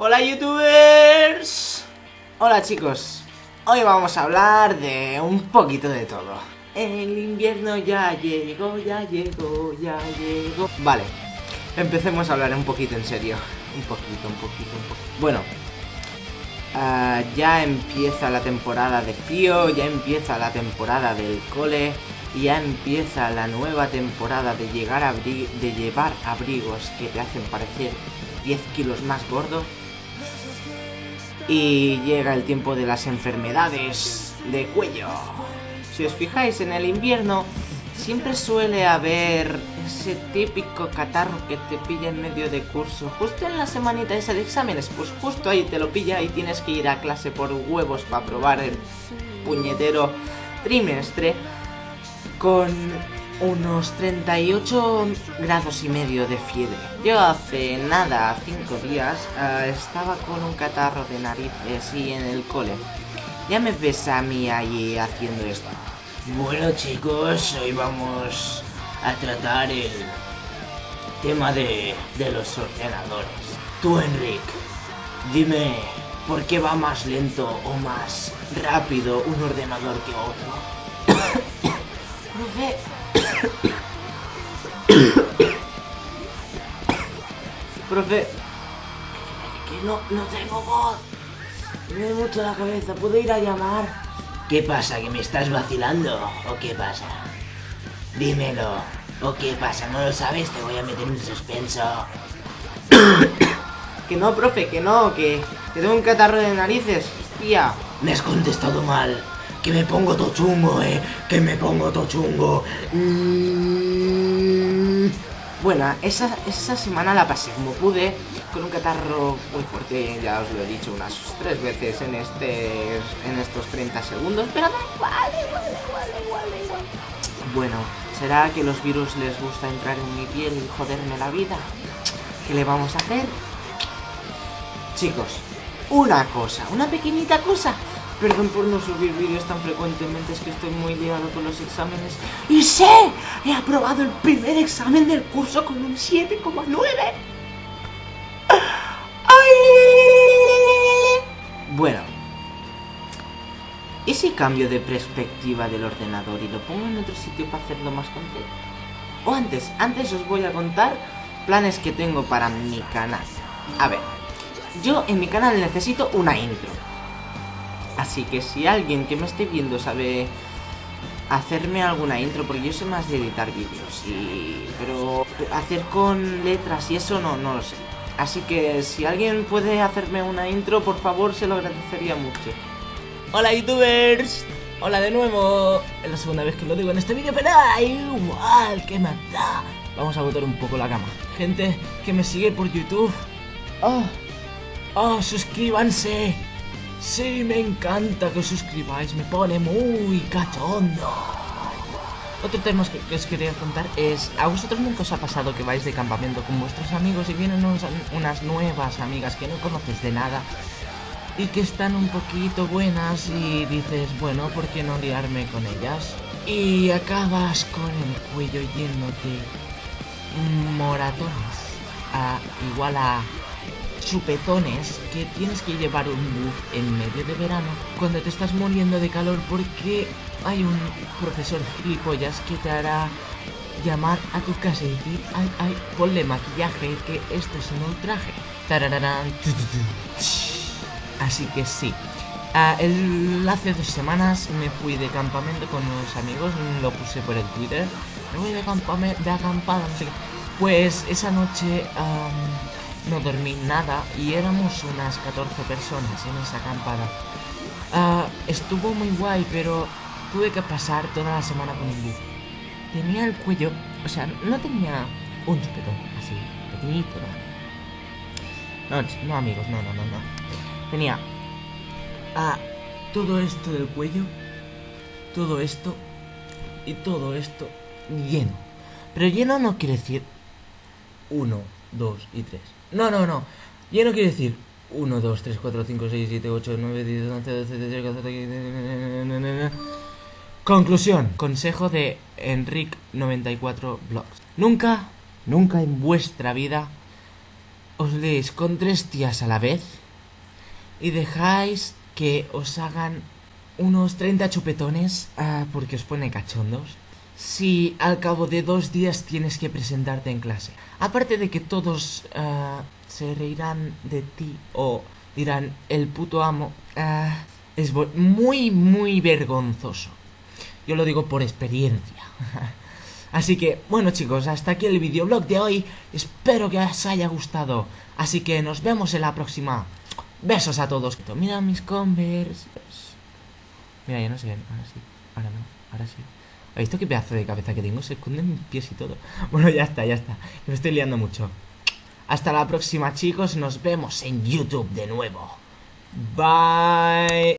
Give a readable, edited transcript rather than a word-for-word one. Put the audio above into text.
Hola youtubers. Hola chicos. Hoy vamos a hablar de un poquito de todo. El invierno ya llegó, ya llegó, ya llegó. Vale, empecemos a hablar un poquito en serio. Un poquito. Bueno, ya empieza la temporada de frío, ya empieza la temporada del cole, y ya empieza la nueva temporada de llevar abrigos que te hacen parecer 10 kilos más gordo. Y llega el tiempo de las enfermedades de cuello. Si os fijáis, en el invierno siempre suele haber ese típico catarro que te pilla en medio de curso, justo en la semanita esa de exámenes. Pues justo ahí te lo pilla y tienes que ir a clase por huevos para probar el puñetero trimestre con unos 38 grados y medio de fiebre. Yo hace nada, 5 días, estaba con un catarro de narices y en el cole. Ya me ves a mí ahí haciendo esto. Bueno chicos, hoy vamos a tratar el tema de los ordenadores. Tú, Enric, dime, ¿por qué va más lento o más rápido un ordenador que otro? Profe... Profe, que no tengo voz. Me duele mucho la cabeza, ¿puedo ir a llamar? ¿Qué pasa? ¿Que me estás vacilando? ¿O qué pasa? Dímelo. ¿O qué pasa? ¿No lo sabes? Te voy a meter en suspenso. Que no, profe, que no, que tengo un catarro de narices, tía. Me has contestado mal. Que me pongo todo chungo, que me pongo todo chungo. Bueno, esa semana la pasé como pude, con un catarro muy fuerte, ya os lo he dicho unas 3 veces en estos 30 segundos, pero da igual. Bueno, ¿será que los virus les gusta entrar en mi piel y joderme la vida? ¿Qué le vamos a hacer? Chicos, una pequeñita cosa. Perdón por no subir vídeos tan frecuentemente, es que estoy muy liado con los exámenes. ¡Y sé! He aprobado el primer examen del curso con un 7,9. ¡Ay! Bueno, ¿y si cambio de perspectiva del ordenador y lo pongo en otro sitio para hacerlo más contento? O antes os voy a contar planes que tengo para mi canal. A ver, yo en mi canal necesito una intro. Así que si alguien que me esté viendo sabe hacerme alguna intro, porque yo sé más de editar vídeos, pero hacer con letras y eso no lo sé. Así que si alguien puede hacerme una intro, por favor, se lo agradecería mucho. Hola youtubers, hola de nuevo. Es la segunda vez que lo digo en este vídeo, pero igual, ¿qué más da? Vamos a botar un poco la cama. Gente que me sigue por YouTube, suscríbanse. Sí, me encanta que os suscribáis, me pone muy cachondo. Otro tema que os quería contar es, ¿a vosotros nunca os ha pasado que vais de campamento con vuestros amigos y vienen unas nuevas amigas que no conoces de nada y que están un poquito buenas y dices, bueno, ¿por qué no liarme con ellas? Y acabas con el cuello lleno de moratones, igual a chupetones, que tienes que llevar un buff en medio de verano cuando te estás muriendo de calor porque hay un profesor gilipollas que te hará llamar a tu casa y decir, ay, ponle maquillaje, que esto es un ultraje. Tarararán. Así que sí. Hace 2 semanas me fui de campamento con unos amigos, lo puse por el Twitter. Me voy de acampada, no sé qué. Pues esa noche no dormí nada y éramos unas 14 personas en esa acampada. Estuvo muy guay, pero tuve que pasar toda la semana con un bus. Tenía el cuello, o sea, no tenía un chupetón así, pequeñito, no amigos, no. Tenía todo esto del cuello, todo esto y todo esto lleno. Pero lleno no quiere decir 1, 2 y 3. No. Lleno quiere decir 1, 2, 3, 4, 5, 6, 7, 8, 9, 10, 11, 12, 13, 14, 15... Conclusión. Consejo de Enric94 Vlogs. Nunca en vuestra vida os leéis con 3 tías a la vez y dejáis que os hagan unos 30 chupetones porque os pone cachondos. Si al cabo de 2 días tienes que presentarte en clase. Aparte de que todos se reirán de ti o dirán el puto amo, es muy, muy vergonzoso. Yo lo digo por experiencia. Así que, bueno chicos, hasta aquí el videoblog de hoy. Espero que os haya gustado. Así que nos vemos en la próxima. Besos a todos. Mira mis Converse. Mira, ya no se ven. Ahora sí. Ahora no. Ahora sí. ¿Has visto qué pedazo de cabeza que tengo? Se esconden mis pies y todo. Bueno, ya está, ya está. Me estoy liando mucho. Hasta la próxima chicos. Nos vemos en YouTube de nuevo. Bye.